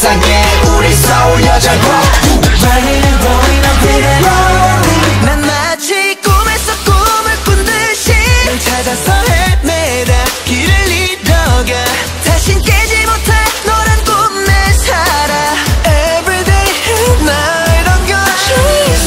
세상에 우리 서울 여자고 Running boy I'm feeling lonely 난 마치 꿈에서 꿈을 꾼 듯이 널 찾아서 헤매다 길을 잃어가 다신 깨지 못할 너란 꿈 내 살아 Everyday and night I'm gonna chase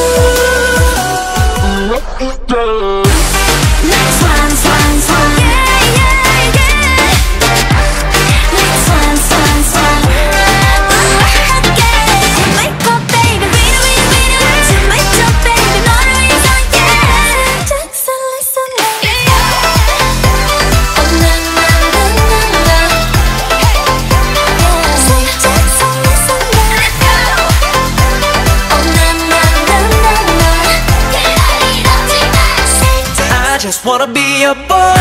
you Next one, swan, swan, yeah, yeah, yeah. Next one, swan, swan, yeah. Wake up, baby, beat it, beat it, beat it. To my job, baby, 너를 위해서, yeah. Jackson, listen, yeah. Oh, na, na, na, na, na. Say Jackson, listen, yeah. Oh, na, na, na, na, na. I just wanna be your boy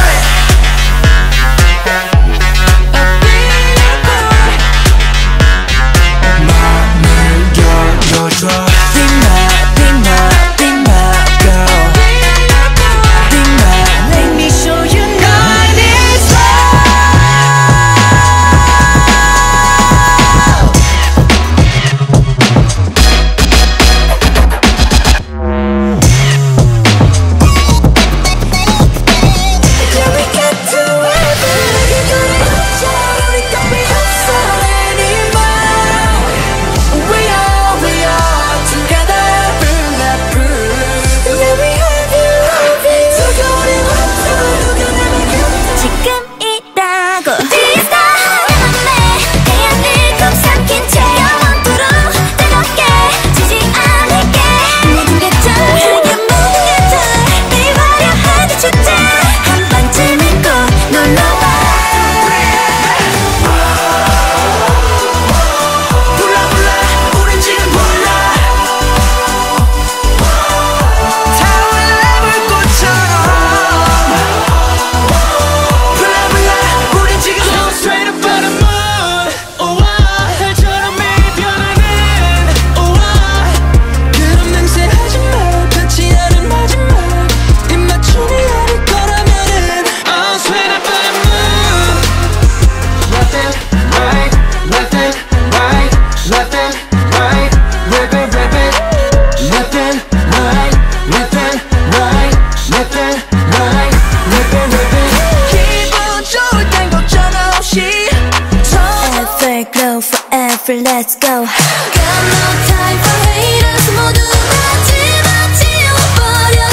Let's go. Got no time for haters. 모두 마지막 지워버려.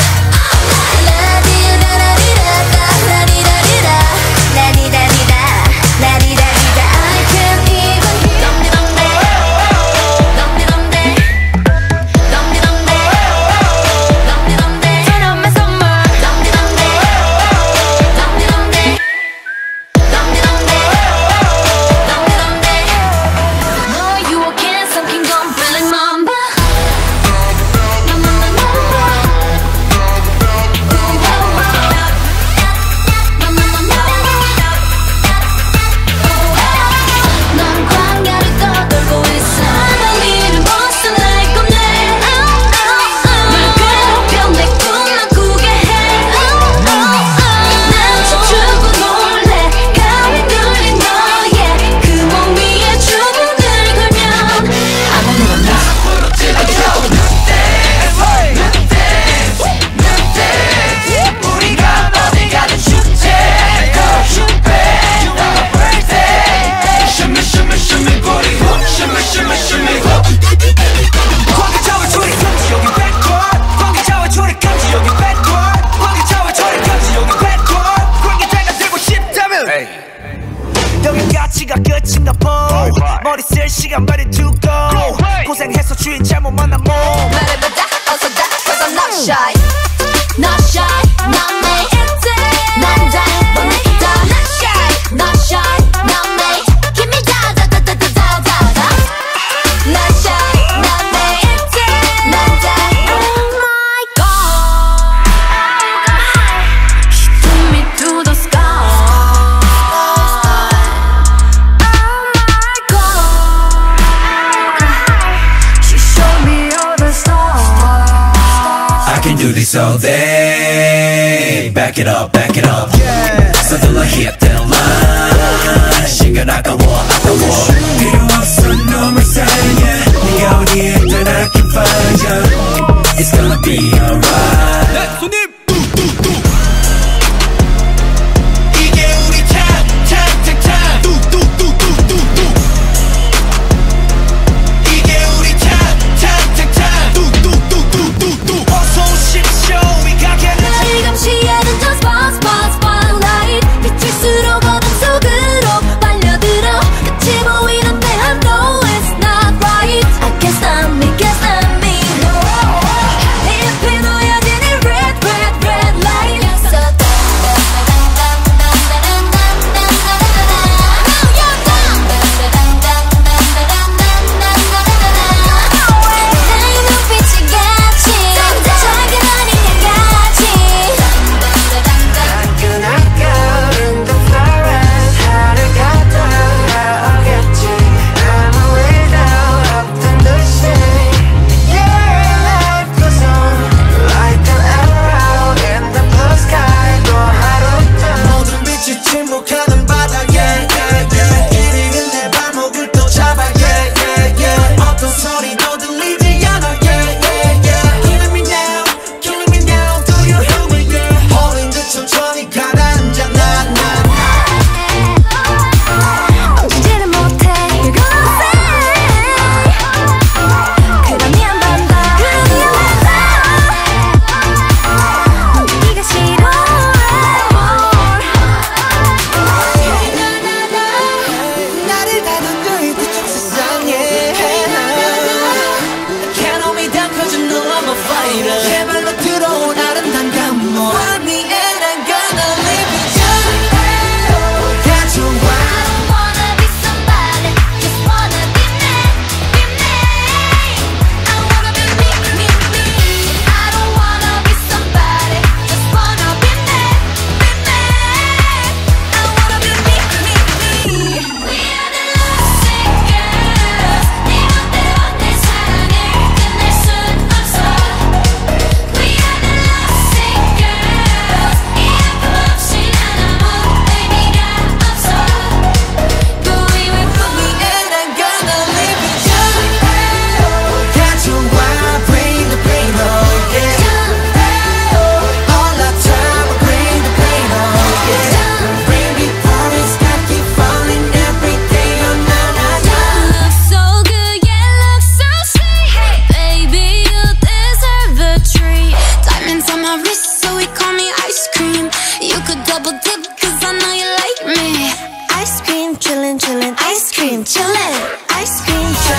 라디라라리라다, 라디라리라, 라디라리라, 라디라리라. I can't even hear. 덤디덤데, 덤디덤데, 덤디덤데, 덤디덤데. Turn on my summer. 덤디덤데, 덤디덤데, 덤디덤데, 덤디덤데. You again, something gone feeling mamba. 넌 광야를 떠돌고 있어. 널 잃은 모습 날 꿈내. 널 괴롭혀 내 꿈만 꾸게 해. 난 춤추고 놀래. 가위 눌린 너의 그 몸 위에 주문을 걸면 아무 말 없나. 우리가 어디 가든 축제 You're my birthday Shimmy shimmy shimmy booty hoop Shimmy shimmy shimmy hoop 광기 잡아 줄이 감지 여기 backward 광기 잡아 줄이 감지 여기 backward 광기 잡아 줄이 감지 여기 backward 광기 내가 들고 싶다면 여기 가치가 끝인가 보 머리 쓸 시간 말이 두고 고생해서 주인 잘못 만난 몸 말해보자 어서 다 cause I'm not shy. Not shy, not me. 남자 너네 있다. Not shy, not shy, not me. Give me da da da da da da da da. Not shy, not me. 남자 oh my god. She took me to the sky. Oh my god. She showed me all the stars. I can do this all day. Back it up, yeah. 서둘러 hit that line. 시간 아까워 필요 없어 and ice cream chillin'. Ice cream chillin'.